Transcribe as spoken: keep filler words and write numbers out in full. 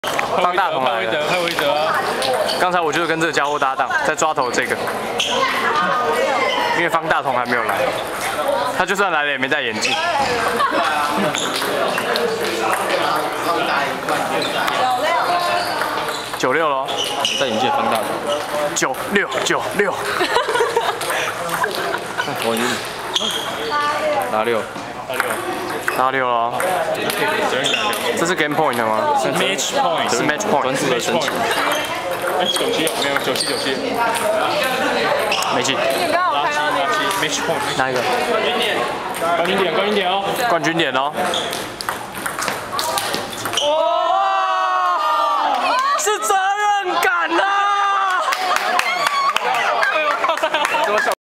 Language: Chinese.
方大同来了， 快回德啊！ 刚才我就是跟这个家伙搭档，在抓头这个，因为方大同还没有来，他就算来了也没戴眼镜。九六喽， 戴眼镜方大同。 九六九六。 我已经拿六。 拿六了，这是 game point 吗？ 是 match point， 是 match point， 专注的申请。 哎，九七有没有？九七九七， 没进。 垃圾垃圾 match point， 哪一个？ 冠军点，冠军点哦， 冠军点哦。